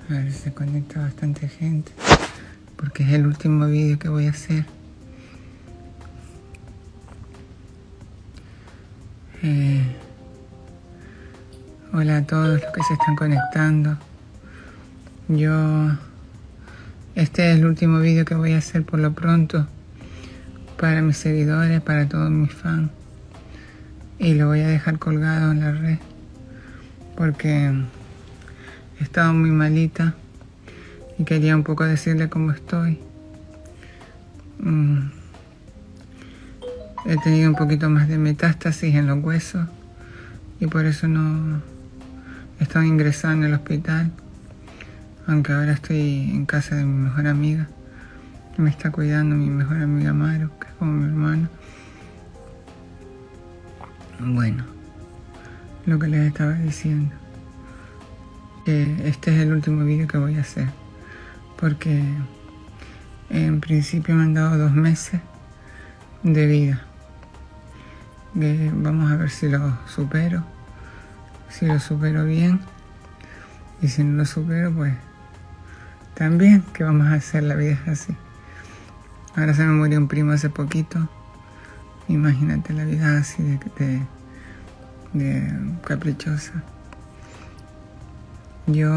A ver si se conecta bastante gente, porque es el último vídeo que voy a hacer. Hola a todos los que se están conectando. Este es el último vídeo que voy a hacer por lo pronto para mis seguidores, para todos mis fans, y lo voy a dejar colgado en la red porque he estado muy malita y quería un poco decirle cómo estoy. He tenido un poquito más de metástasis en los huesos y por eso no he estado ingresada en el hospital, aunque ahora estoy en casa de mi mejor amiga, que me está cuidando, mi mejor amiga Maru, que es como mi hermana. Bueno, lo que les estaba diciendo, que este es el último vídeo que voy a hacer, porque en principio me han dado 2 meses de vida. Vamos a ver si lo supero, bien, y si no lo supero, pues también, ¿qué vamos a hacer? La vida es así. Ahora se me murió un primo hace poquito. Imagínate, la vida así de caprichosa. Yo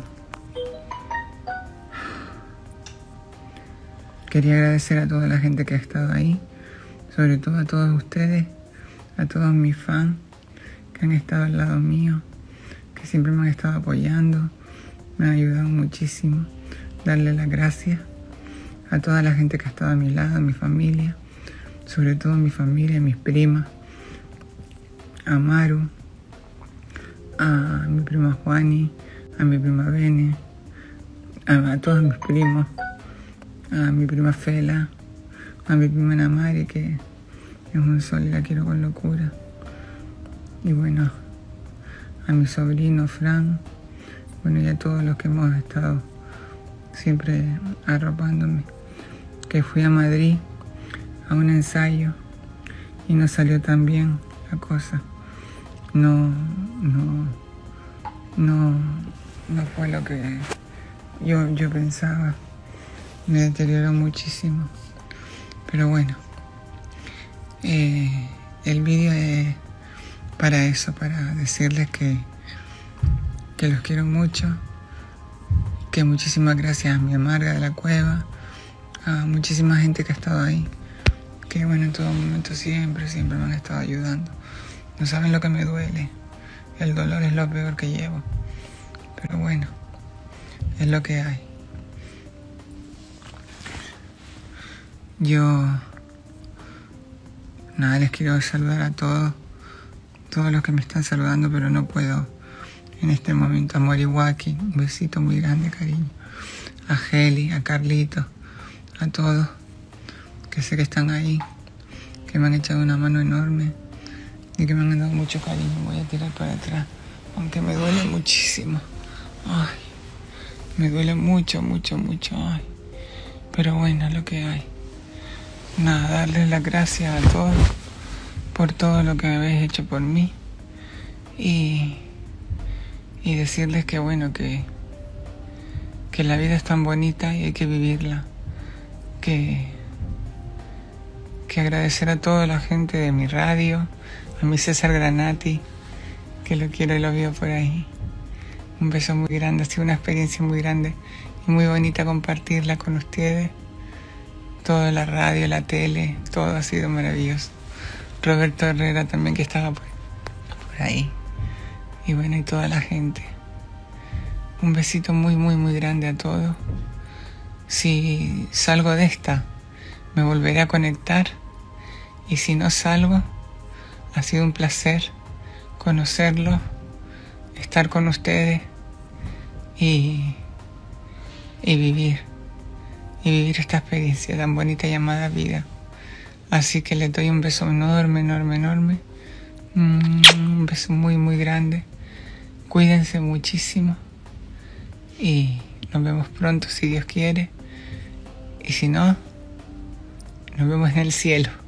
quería agradecer a toda la gente que ha estado ahí, sobre todo a todos ustedes, a todos mis fans que han estado al lado mío, que siempre me han estado apoyando, me han ayudado muchísimo. Darle las gracias a toda la gente que ha estado a mi lado, a mi familia, sobre todo a mi familia, a mis primas, a Maru, a mi prima Juani, a mi prima Bene, a todos mis primos, a mi prima Fela, a mi prima Namari, que es un sol y la quiero con locura, y bueno, a mi sobrino Fran, bueno, y a todos los que hemos estado siempre arropándome, que fui a Madrid a un ensayo y no salió tan bien la cosa. No fue lo que yo pensaba. Me deterioró muchísimo. Pero bueno, el vídeo es para eso, para decirles que los quiero mucho, que muchísimas gracias a mi amarga de la cueva, a muchísima gente que ha estado ahí, que bueno, en todo momento siempre me han estado ayudando. No saben lo que me duele, el dolor es lo peor que llevo, pero bueno, es lo que hay. Yo, nada, les quiero saludar a todos los que me están saludando, pero no puedo en este momento. A Moriwaki, un besito muy grande, cariño. A Heli, a Carlito, a todos, que sé que están ahí, que me han echado una mano enorme y que me han dado mucho cariño. Voy a tirar para atrás, aunque me duele muchísimo. Ay, me duele mucho, ay. Pero bueno, es lo que hay. Nada, darles las gracias a todos por todo lo que me habéis hecho por mí y decirles que bueno, que la vida es tan bonita y hay que vivirla, que agradecer a toda la gente de mi radio, a mi César Granati, que lo quiero y lo veo por ahí. Un beso muy grande, ha sido una experiencia muy grande y muy bonita compartirla con ustedes. Toda la radio, la tele, todo ha sido maravilloso. Roberto Herrera también, que estaba por ahí. Y bueno, y toda la gente. Un besito muy grande a todos. Si salgo de esta, me volveré a conectar. Y si no salgo, ha sido un placer conocerlos, estar con ustedes y vivir esta experiencia tan bonita llamada vida. Así que les doy un beso enorme. Un beso muy grande. Cuídense muchísimo y nos vemos pronto si Dios quiere. Y si no, nos vemos en el cielo.